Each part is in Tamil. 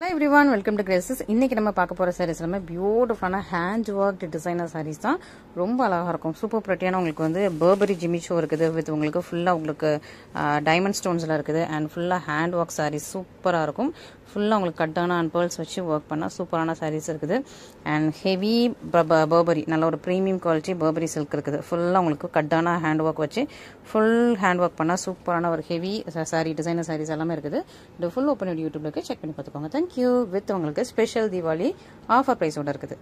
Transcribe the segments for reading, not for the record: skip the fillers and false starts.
Hi everyone, welcome to Graces. இன்னைக்கு நம்ம பார்க்க போற sarees எல்லாமே பியூட்டிஃபுல்லான ஹேண்ட் ஒர்க்ட் டிசைனர் sarees தான். ரொம்ப அழகா இருக்கும். சூப்பர் பிரிட்டியான உங்களுக்கு வந்து Burberry Jimmy Choo இருக்குது. வித் உங்களுக்கு ஃபுல்லா உங்களுக்கு டைமண்ட் ஸ்டோன்ஸ்ல இருக்குது and ஃபுல்லா ஹேண்ட் ஒர்க் sarees சூப்பரா இருக்கும். ஃபுல்லா உங்களுக்கு கட்டான அண்ட் pearls வச்சு வர்க் பண்ணா சூப்பரான sarees இருக்குது. and heavy Burberry நல்ல ஒரு பிரீமியம் குவாலிட்டி Burberry silk இருக்குது. ஃபுல்லா உங்களுக்கு கட்டான ஹேண்ட் ஒர்க் வச்சு ஃபுல் ஹேண்ட் ஒர்க் பண்ணா சூப்பரான ஒரு ஹெவி saree டிசைனர் sarees எல்லாமே இருக்குது. இது ஃபுல் ஓபன் வீடியோ யூடியூப்ல இருக்கு, செக் பண்ணி பார்த்துக்கோங்க. Thank you. வித் உங்களுக்கு ஸ்பெஷல் தீபாவளி ஆஃபர் பிரைஸோட இருக்குது.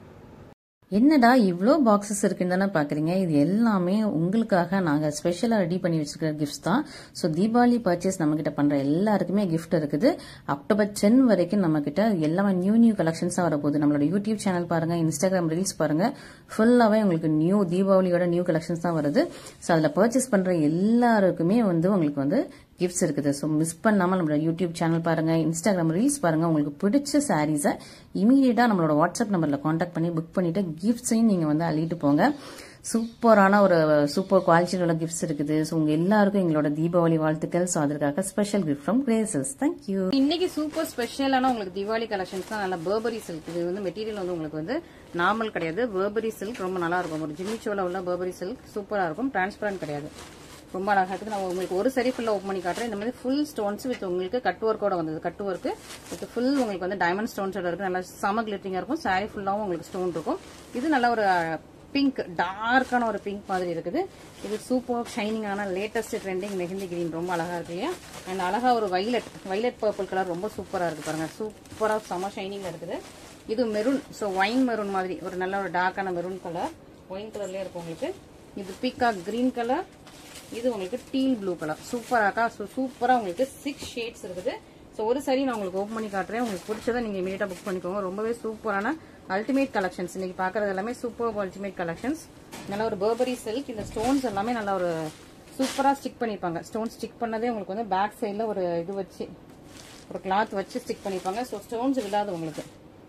என்னடா இவ்வளோ பாக்ஸஸ் இருக்குன்னு தானே பார்க்குறீங்க. இது எல்லாமே உங்களுக்காக நாங்கள் ஸ்பெஷலாக ரெடி பண்ணி வச்சிருக்கிற கிஃப்ட்ஸ் தான். ஸோ தீபாவளி பர்ச்சேஸ் நம்மக்கிட்ட பண்ணுற எல்லாருக்குமே கிஃப்ட் இருக்குது. அக்டோபர் 10 வரைக்கும் நம்மக்கிட்ட எல்லாமே நியூ கலெக்ஷன்ஸாக வரப்போகுது. நம்மளோட யூடியூப் சேனல் பாருங்கள், இன்ஸ்டாகிராம் ரீல்ஸ் பாருங்கள், ஃபுல்லாகவே உங்களுக்கு தீபாவளியோட நியூ கலெக்ஷன்ஸ் தான் வருது. ஸோ அதில் பர்ச்சேஸ் பண்ணுற எல்லாருக்குமே உங்களுக்கு கிஃப்ட்ஸ் இருக்குது. ஸோ மிஸ் பண்ணாமல் நம்மளோட யூடியூப் சேனல் பாருங்க, இன்ஸ்டாகிராம் ரீல்ஸ் பாருங்க. உங்களுக்கு பிடிச்ச சாரீஸை இமீடியட்டா நம்மளோட வாட்ஸ்அப் நம்பர்ல காண்டாக்ட் பண்ணி புக் பண்ணிட்டு கிஃப்ட்ஸையும் நீங்க அள்ளிட்டு போங்க. சூப்பரான ஒரு சூப்பர் குவாலிட்டியோட கிஃப்ட்ஸ் இருக்குது. ஸோ உங்க எல்லாருக்கும் எங்களோட தீபாவளி வாழ்த்துக்கள். ஸோ அதற்காக special gift from Graces. Thank you. இன்னைக்கு சூப்பர் ஸ்பெஷலான உங்களுக்கு தீபாவளி கலெக்ஷன்ஸ் தான். நல்ல Burberry silk. இது மெட்டீரியல் உங்களுக்கு நார்மல் கிடையாது. Burberry silk ரொம்ப நல்லா இருக்கும். ஒரு Jimmy Chooல உள்ள Burberry silk சூப்பரா இருக்கும். டிரான்ஸ்பரண்ட் கிடையாது, ரொம்ப அழகா இருக்குது. நான் உங்களுக்கு ஒரு சரி ஃபுல்லா ஓப்பன் பண்ணி காட்டுறேன். இந்த மாதிரி ஃபுல் ஸ்டோன்ஸ் வித் உங்களுக்கு கட் ஒர்க்கோட வந்தது. கட் ஒர்க் வித் ஃபுல் உங்களுக்கு டைமண்ட் ஸ்டோன்ஸோட இருக்கு. நல்லா சம கிளிட்டரிங்கா இருக்கும். சாரி ஃபுல்லாவும் உங்களுக்கு ஸ்டோன் இருக்கும். இது நல்ல ஒரு பிங்க், டார்க்கான ஒரு பிங்க் மாதிரி இருக்குது. இது சூப்பர் ஷைனிங்கான லேட்டஸ்ட் ட்ரெண்டிங் மெஹந்தி கிரீன் ரொம்ப அழகா இருக்கு இல்லையா. அண்ட் அழகா ஒரு வைலட் பர்பிள் கலர் ரொம்ப சூப்பரா இருக்கு பாருங்க. சூப்பரா சம ஷைனிங்ல இருக்குது. இது மெரூன், ஸோ ஒயின் மெரூன் மாதிரி ஒரு நல்ல ஒரு டார்க்கான மெரூன் கலர், ஒயின் கலர்லயே இருக்கும் உங்களுக்கு. இது பீகாக் கிரீன் கலர், இது உங்களுக்கு டீல் ப்ளூ கலர். சூப்பராக்கா. சூப்பரா உங்களுக்கு 6 ஷேட்ஸ் இருக்குது. ஸோ ஒரு சரி நான் உங்களுக்கு ஓப்பன் பண்ணி காட்டுறேன். உங்களுக்கு பிடிச்சதை நீங்க இமீடியட்டா புக் பண்ணிக்கோங்க. ரொம்பவே சூப்பரான அல்டிமேட் கலெக்ஷன்ஸ் இன்னைக்கு பாக்குறது எல்லாமே சூப்பர் அல்டிமேட் கலெக்ஷன்ஸ். நல்ல ஒரு Burberry silk. இந்த ஸ்டோன்ஸ் எல்லாமே நல்ல ஒரு சூப்பரா ஸ்டிக் பண்ணிருப்பாங்க. ஸ்டோன் ஸ்டிக் பண்ணதே உங்களுக்கு பேக் சைட்ல ஒரு இது வச்சு ஒரு கிளாத் வச்சு ஸ்டிக் பண்ணிருப்பாங்க. ஸோ ஸ்டோன்ஸ் விடாது உங்களுக்கு.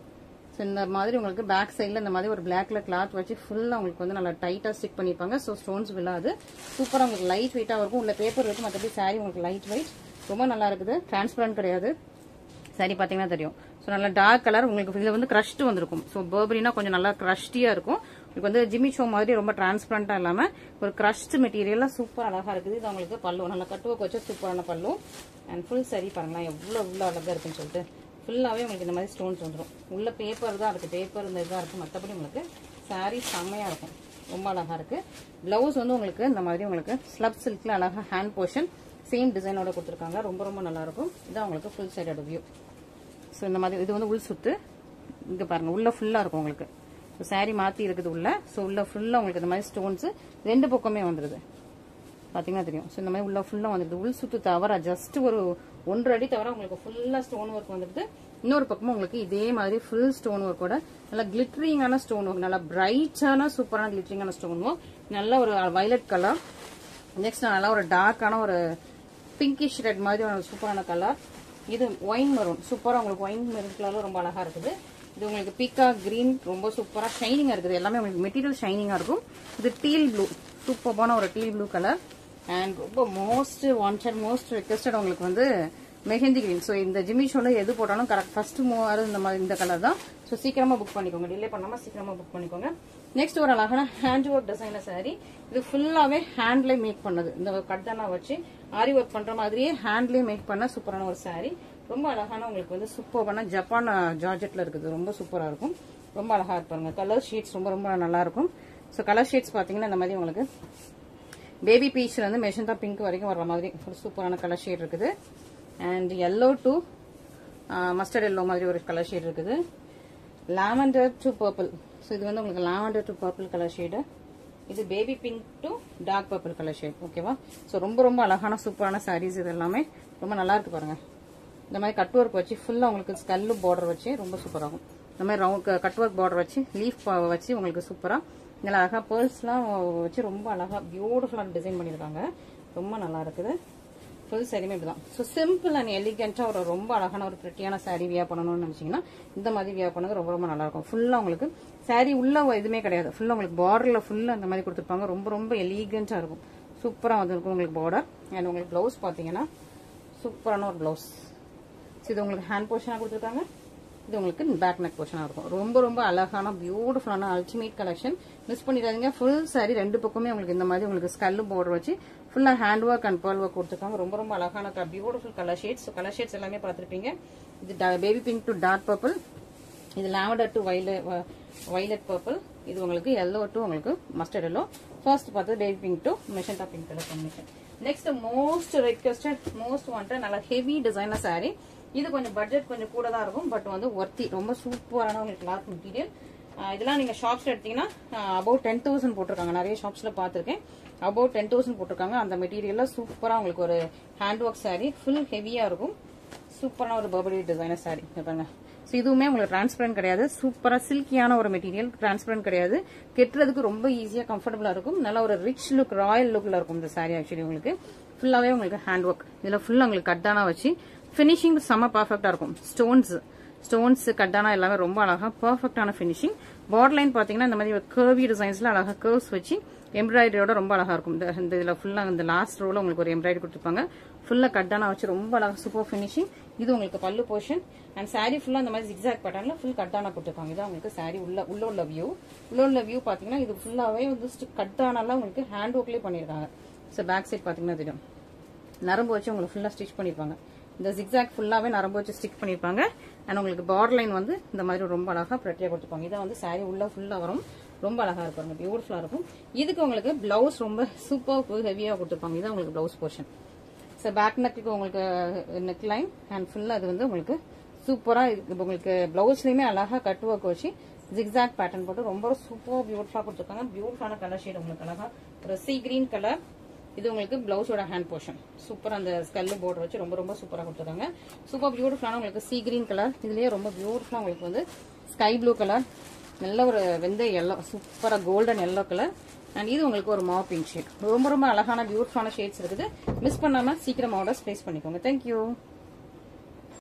இந்த மாதிரி உங்களுக்கு பேக் சைட்ல இந்த மாதிரி ஒரு பிளாக்ல கிளாத் வச்சு ஃபுல்லா உங்களுக்கு நல்லா டைட்டா ஸ்டிக் பண்ணிருப்பாங்க. ஸோ ஸ்டோன்ஸ் விழாது. சூப்பரா உங்களுக்கு லைட் வெயிட்டா இருக்கும். உள்ள பேப்பர் இருக்கு, மற்றபடி சாரி உங்களுக்கு லைட் வெயிட் ரொம்ப நல்லா இருக்குது. டிரான்ஸ்பரண்ட் கிடையாது. சாரி பாத்தீங்கன்னா தெரியும். ஸோ நல்லா டார்க் கலர் உங்களுக்கு இதுல கிரஷ்ட் வந்திருக்கும். ஸோ Burberryனா கொஞ்சம் நல்லா கிரஷ்டியா இருக்கும். உங்களுக்கு Jimmy Choo மாதிரி ரொம்ப டிரான்ஸ்பரண்டா இல்லாம ஒரு கிரஷ்ட் மெட்டீரியல் சூப்பர் அழகா இருக்குது. இது உங்களுக்கு பல்லு நல்லா கட்டுவோக்கு வச்ச சூப்பரான பல்லு. அண்ட் ஃபுல் சாரி பாருங்களா எவ்வளவு அழகா இருக்குன்னு சொல்லிட்டு. ஃபுல்லாவே உங்களுக்கு இந்த மாதிரி ஸ்டோன்ஸ் வந்துடும். உள்ள பேப்பர் தான் இருக்கு, பேப்பர் இந்த இதா இருக்கு. மற்றபடி உங்களுக்கு சாரி செம்மையா இருக்கும். ரொம்ப அழகா இருக்கு. பிளவுஸ் உங்களுக்கு இந்த மாதிரி உங்களுக்கு ஸ்லப் சில்க்ல அழகா ஹேண்ட் போர்ஷன் சேம் டிசைனோட கொடுத்துருக்காங்க. ரொம்ப நல்லா இருக்கும். இதான் உங்களுக்கு ஃபுல் சைடோட வியூ. ஸோ இந்த மாதிரி இது உள் சுத்து இங்க பாருங்க, உள்ள ஃபுல்லா இருக்கும் உங்களுக்கு. சாரி மாத்தி இருக்குது உள்ள. ஸோ உள்ள ஃபுல்லா உங்களுக்கு இந்த மாதிரி ஸ்டோன்ஸ் ரெண்டு பக்கமே வந்துருது. பாத்தீங்கன்னா தெரியும். ஸோ இந்த மாதிரி உள்ள ஃபுல்லா வந்துருது. உள் சுத்து தவிர ஜஸ்ட் ஒரு 1 அடி தவிர உங்களுக்கு ஃபுல்லா ஸ்டோன் ஒர்க் வந்துருது. இன்னொரு பக்கமும் உங்களுக்கு இதே மாதிரி ஃபுல் ஸ்டோன் ஒர்க்கோட நல்ல கிளிட்டரிங்கான ஸ்டோன் ஒர்க், நல்ல பிரைட்டான சூப்பரான கிளிட்டரிங்கான ஸ்டோன் ஒர்க். நல்ல ஒரு வயலட் கலர். நெக்ஸ்ட் நல்லா ஒரு டார்க்கான ஒரு பிங்கிஷ் ரெட் மாதிரி ஒரு சூப்பரான கலர். இது ஒயின் மெரூன், சூப்பரா உங்களுக்கு ஒயின் மெரூன் கலர் ரொம்ப அழகா இருக்குது. இது உங்களுக்கு பீகாக் கிரீன் ரொம்ப சூப்பரா ஷைனிங்கா இருக்குது. எல்லாமே உங்களுக்கு மெட்டீரியல் ஷைனிங்கா இருக்கும். இது டீல் ப்ளூ, சூப்பரான ஒரு டீல் ப்ளூ கலர். அண்ட் ரொம்ப மோஸ்ட் வாண்டட் மோஸ்ட் ரிக்வெஸ்டட் உங்களுக்கு மெஹந்தி கிரீன். ஸோ இந்த Jimmy Chooல எது போட்டாலும் கரெக்ட் ஃபர்ஸ்ட் மூவ் இந்த மாதிரி இந்த கலர் தான். ஸோ சீக்கிரமா புக் பண்ணிக்கோங்க, டிலே பண்ணாம சீக்கிரமா புக் பண்ணிக்கோங்க. நெக்ஸ்ட் ஒரு அழகான ஹேண்ட் ஒர்க் டிசைனர் சாரி. இது ஃபுல்லாவே ஹேண்ட்ல மேக் பண்ணது. இந்த கட்டனா வச்சு ஆரி ஒர்க் பண்ற மாதிரியே ஹேண்ட்லயே மேக் பண்ண சூப்பரான ஒரு சாரி. ரொம்ப அழகான உங்களுக்கு சூப்பரான ஜப்பான் ஜார்ஜெட்ல இருக்குது. ரொம்ப சூப்பரா இருக்கும். ரொம்ப அழகா இருப்பாங்க. கலர் ஷீட்ஸ் ரொம்ப நல்லா இருக்கும். ஸோ கலர் ஷீட்ஸ் பாத்தீங்கன்னா இந்த மாதிரி உங்களுக்கு பேபி பீச்ல இருந்து மெஜந்தா பிங்க் வரைக்கும் வர மாதிரி ஒரு சூப்பரான கலர் ஷேட் இருக்குது. And yellow to mustard yellow மாதிரி ஒரு கலர் ஷேட் இருக்குது. Lavender to purple. ஸோ இது உங்களுக்கு lavender to purple colour shade. இது baby pink to dark purple colour shade. ஓகேவா. ஸோ ரொம்ப அழகான சூப்பரான சாரீஸ். இது எல்லாமே ரொம்ப நல்லா இருக்கு பாருங்க. இந்த மாதிரி கட் ஒர்க் வச்சு ஃபுல்லா உங்களுக்கு ஸ்கல்லு பார்டர் வச்சு ரொம்ப சூப்பராகும். இந்த மாதிரி ரவுண்ட் கட் ஒர்க் பார்டர் வச்சு லீஃப் வச்சு உங்களுக்கு சூப்பரா நல்லா அழகா பேர்ல்ஸ்லாம் வச்சு ரொம்ப அழகா பியூட்டிஃபுல்லான டிசைன் பண்ணிருக்காங்க. ரொம்ப நல்லா இருக்குது. ஃபுல் சாரியுமே இப்படிதான். ஸோ சிம்பிள் அண்ட் எலிகென்ட்டா ஒரு ரொம்ப அழகான ஒரு பிரிட்டியான சாரி வியர் பண்ணணும்னு நினைச்சீங்கன்னா இந்த மாதிரி வியர் பண்ணது ரொம்ப நல்லா இருக்கும். ஃபுல்லா உங்களுக்கு சாரி உள்ள எதுவுமே கிடையாது. ஃபுல்லா உங்களுக்கு பார்டர்ல ஃபுல்லா அந்த மாதிரி கொடுத்துருப்பாங்க. ரொம்ப எலிகென்ட்டா இருக்கும். சூப்பரா வந்துருக்கும் உங்களுக்கு பார்டர். அண்ட் உங்களுக்கு பிளவுஸ் பாத்தீங்கன்னா சூப்பரான ஒரு பிளவுஸ். இது உங்களுக்கு ஹேண்ட் போர்ஷனா கொடுத்துருக்காங்க. இது உங்களுக்கு பேக் நெக் போர்ஷனா இருக்கும். ரொம்ப ரொம்ப அழகான பியூட்டிஃபுல்லான அல்டிமேட் கலெக்ஷன். மிஸ் பண்ணிடாதீங்க. ஃபுல் சாரி ரெண்டு பக்கமே உங்களுக்கு இந்த மாதிரி உங்களுக்கு ஸ்கல்லு பார்டர் வச்சு ஃபுல்லா hand work and pearl work கொடுத்துருக்காங்க. ரொம்ப ரொம்ப அழகான beautiful colour shades. Colour shades எல்லாமே பார்த்துருப்பீங்க. இது baby pink to dark purple, இது லாவெண்டர் டு வைலட் பர்பிள், இது உங்களுக்கு yellow டு உங்களுக்கு மஸ்டர்ட் எல்லோ. ஃபர்ஸ்ட் பார்த்தது baby pink to magenta pink colour combination. Next most requested most wanted நல்ல ஹெவி டிசைனர் சாரி. இது கொஞ்சம் பட்ஜெட் கொஞ்சம் கூட தான் இருக்கும். பட் வந்து ஒர்த்தி ரொம்ப சூப்பரான உங்களுக்கு கிளாத் மெட்டீரியல். இதெல்லாம் நீங்க ஷாப்ஸ்ல எடுத்தீங்கன்னா அபவுட் 10,000 போட்டிருக்காங்க. நிறைய ஷாப்ஸ்ல பார்த்துருக்கேன். அபவுட் 10,000 போட்டிருக்காங்க. அந்த மெட்டீரியல்ல சூப்பரா உங்களுக்கு ஒரு ஹேண்ட் ஒர்க் சாரி ஃபுல் ஹெவியா இருக்கும். சூப்பரான ஒரு பர்பரி டிசைனர் சாரி பாருங்க. ஸோ இதுவுமே உங்களுக்கு டிரான்ஸ்பரண்ட் கிடையாது. சூப்பரா சில்கியான ஒரு மெட்டீரியல். டிரான்ஸ்பரண்ட் கிடையாது. கெட்டுறதுக்கு ரொம்ப ஈஸியா கம்ஃபர்டபுளா இருக்கும். நல்ல ஒரு ரிச் லுக் ராயல் லுக்ல இருக்கும் இந்த சாரி. ஆக்சுவலி உங்களுக்கு ஃபுல்லாவே உங்களுக்கு ஹேண்ட் ஒர்க். இதுல ஃபுல்லா உங்களுக்கு கட்டானா வச்சு ஃபினிஷிங் செம்ம பர்ஃபெக்டா இருக்கும். ஸ்டோன்ஸ் கட்டானா எல்லாமே ரொம்ப அழகா பர்ஃபெக்டான ஃபினிஷிங். பார்டர் லைன் பாத்தீங்கன்னா இந்த மாதிரி கர்வி டிசைன்ஸ்ல அழகா கர்வ்ஸ் வச்சு எம்ப்ராய்டரியோட ரொம்ப அழகா இருக்கும். இந்த இதுல ஃபுல்லா இந்த லாஸ்ட் ரோல உங்களுக்கு ஒரு எம்ப்ராய்டரி கொடுத்துருப்பாங்க. ஃபுல்லா கட்டானா வச்சு ரொம்ப அழகா சூப்பர் ஃபினிஷிங். இது உங்களுக்கு பல்லு போர்ஷன் அண்ட் சாரி ஃபுல்லா இந்த மாதிரி ஜிக்ஸாக் பேட்டர்ன்ல ஃபுல் கட்டானா கொடுத்துருக்காங்க. இதான் உங்களுக்கு சாரி உள்ள வியூ பாத்தீங்கன்னா இது ஃபுல்லாவே வந்து கட்டானால உங்களுக்கு ஹேண்ட் ஒர்க்லயே பண்ணிருக்காங்க. ஸோ பேக் சைட் பாத்தீங்கன்னா தெரியும் நரம்பு வச்சு உங்களுக்கு ஃபுல்லா ஸ்டிச் பண்ணிருப்பாங்க. இந்த ஜிக்ஸாக் ஃபுல்லாவே நரம்பு வச்சு ஸ்டிச் பண்ணிருப்பாங்க. அண்ட் உங்களுக்கு பார்டர் லைன் வந்து இந்த மாதிரி ரொம்ப அழகா பிரட்டியா கொடுத்துருப்பாங்க. இதான் வந்து சாரி உள்ள ஃபுல்லா வரும். ரொம்ப அழகா இருக்கும். பியூட்டிஃபுல்லா இருக்கும். இதுக்கு உங்களுக்கு பிளவுஸ் ரொம்ப சூப்பர் ஹெவியா கொடுத்துருப்பாங்க. இதான் உங்களுக்கு blouse portion. So back neck உங்களுக்கு நெக் லைன் அண்ட் ஃபுல்லா அது வந்து உங்களுக்கு சூப்பரா உங்களுக்கு பிளவுஸ்லயுமே அழகா கட் ஒர்க் வச்சு ஜிக்ஸாக் பேட்டர்ன் போட்டு ரொம்ப சூப்பர் பியூட்டிஃபுல்லா கொடுத்துருக்காங்க. பியூட்டிஃபுல்லான கலர் ஷேட் உங்களுக்கு அழகா ஒரு சீ கிரீன் கலர். இது உங்களுக்கு பிளவுஸோட ஹேண்ட் போர்ஷன் சூப்பர் அந்த ஸ்கல்லு போர்டர் வச்சு ரொம்ப ரொம்ப சூப்பரா கொடுத்துருக்காங்க. சூப்பர் பியூட்டிஃபுல்லான உங்களுக்கு சீ கிரீன் கலர். இதுலயே ரொம்ப பியூட்டிஃபுல்லா உங்களுக்கு வந்து ஸ்கை ப்ளூ கலர், நல்ல ஒரு வெந்தய எல்லோ, சூப்பரா கோல்டன் எல்லோ கலர் அண்ட் இது உங்களுக்கு ஒரு மாவ் பிங்க் ஷேட். ரொம்ப ரொம்ப அழகான பியூட்டிஃபுல்லான ஷேட்ஸ் இருக்குது. மிஸ் பண்ணாம சீக்கிரம் ஆர்டர்ஸ் பிளேஸ் பண்ணிக்கோங்க. தேங்க்யூ.